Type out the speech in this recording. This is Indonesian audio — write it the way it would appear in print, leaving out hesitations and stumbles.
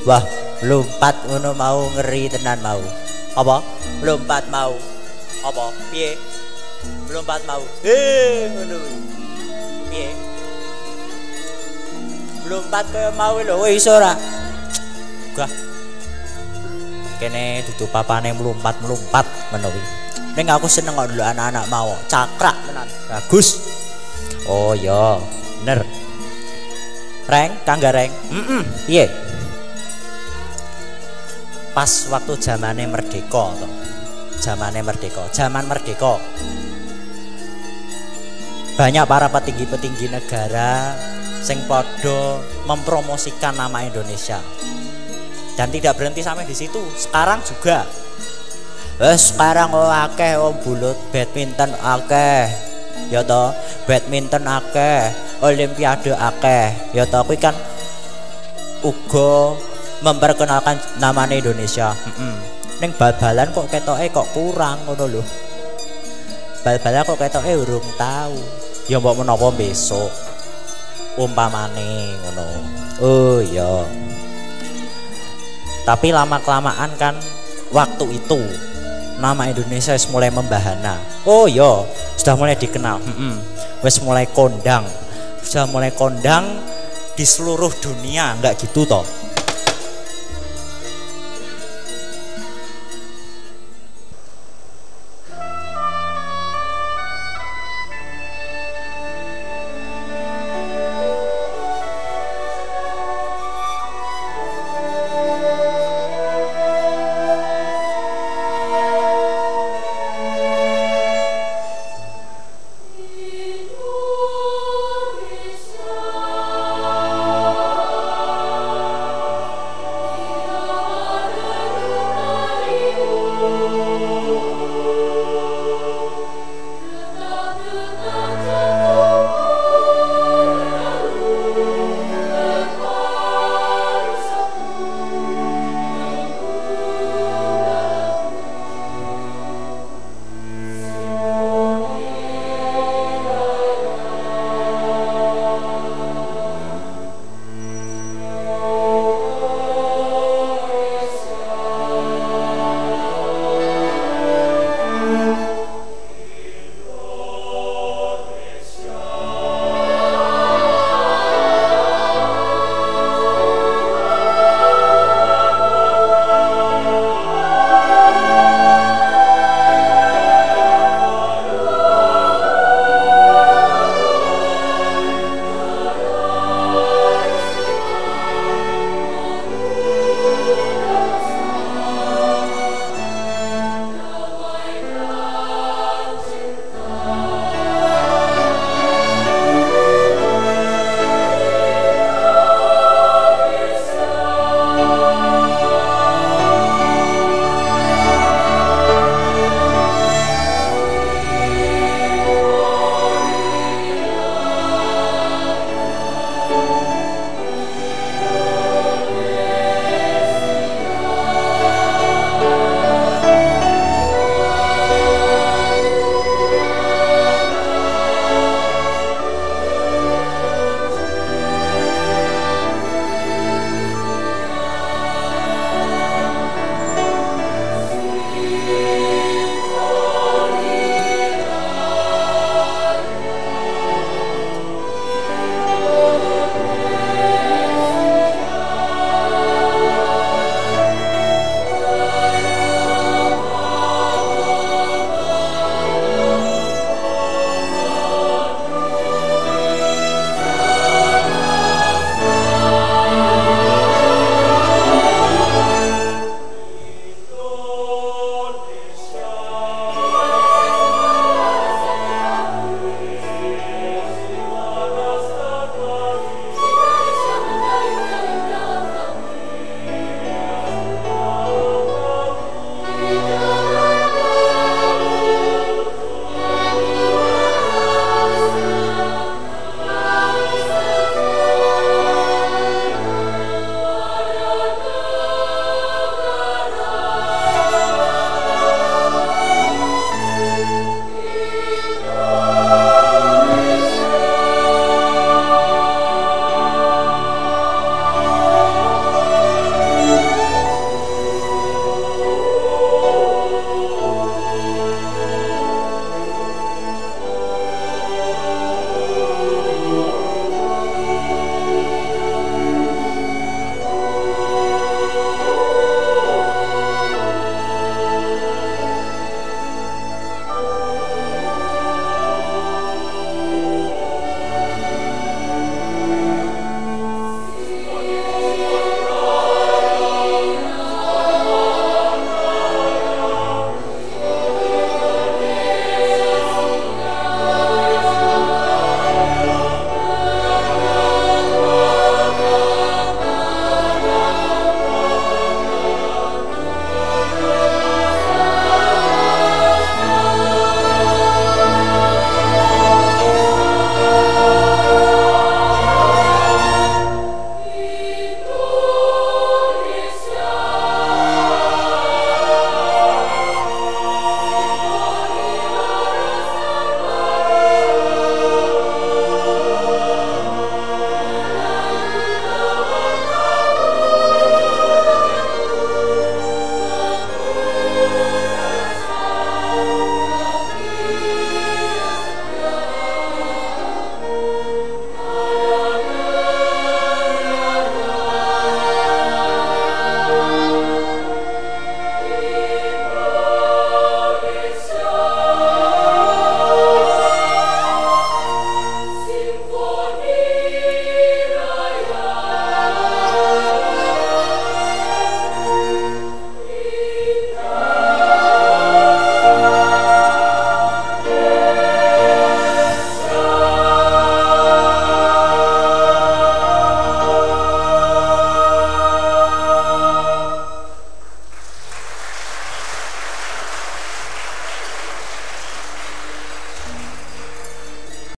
Wah, lompat ngono mau ngeri tenan mau. Apa? Lompat mau. Apa? Piye? Lompat mau. Ngono kuwi. Piye? Lompat kaya mau lho, wis iso ora? Gah. Kene dudu papane mlumpat-mlumpat menawi. Ning aku seneng kok ndelok anak-anak mau, cakrak tenan. Bagus. Oh ya, bener. Reng, Kangga Reng. Piye? Pas waktu zamane merdeka to. Zaman merdeka. Banyak para petinggi-petinggi negara sing padha mempromosikan nama Indonesia. Dan tidak berhenti sampai di situ. Sekarang juga. Sekarang akeh bulut badminton akeh. Ya toh, badminton akeh, olimpiade akeh. Ya toh kuwi kan uga memperkenalkan nama Indonesia. Ning bal-balan kok ketoke kok kurang ngono lho. Bal-balan kok ketoke urung tahu. Ya mbok menapa besok. Umpamane ngono. Oh iya. Tapi lama-kelamaan kan waktu itu nama Indonesia wis mulai membahana. Oh iya, sudah mulai dikenal. Wis mulai kondang. Sudah mulai kondang di seluruh dunia, enggak gitu toh.